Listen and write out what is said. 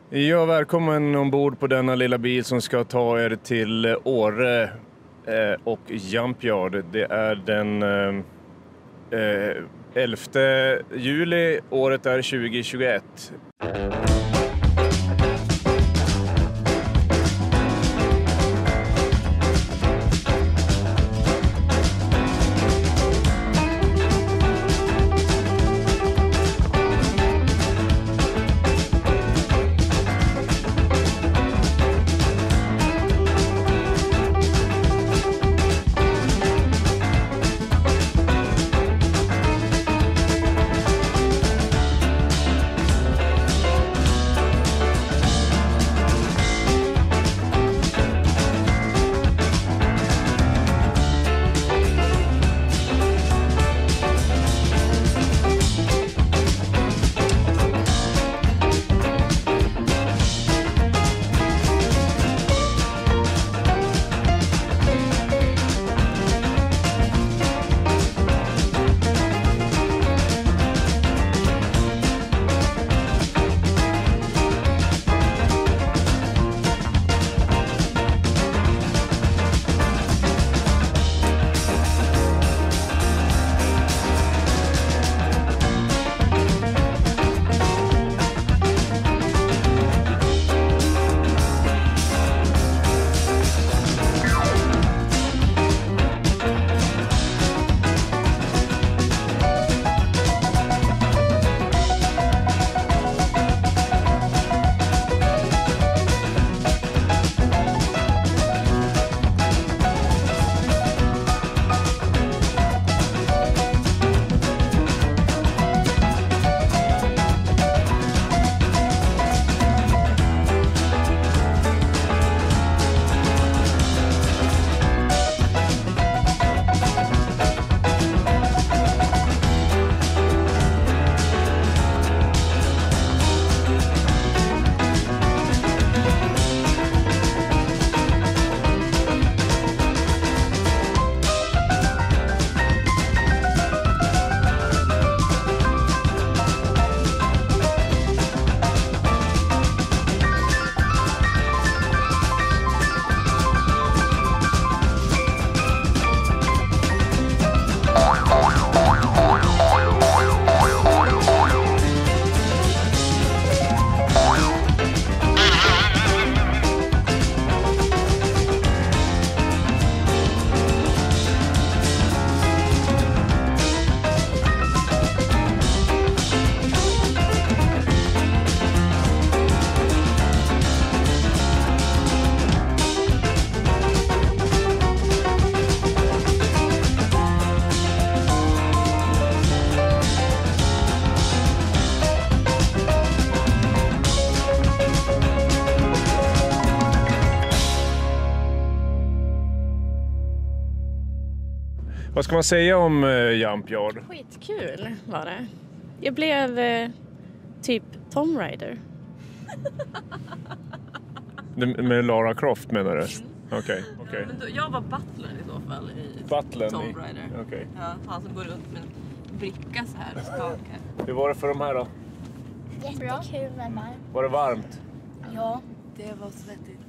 Ja, välkommen ombord på denna lilla bil som ska ta er till Åre och Jumpyard. Det är den 11 juli, året är 2021. Vad ska man säga om Jumpyard? Skitkul var det. Jag blev typ Tomb Raider. Med Lara Croft menar du? Okej. Jag var butlern i så fall i Butlern Tomb Raider. Okej. Ja, han som går runt med en bricka så här och skakar. Hur var det för de här då? Jättekul med mig. Var det varmt? Ja. Det var svettigt.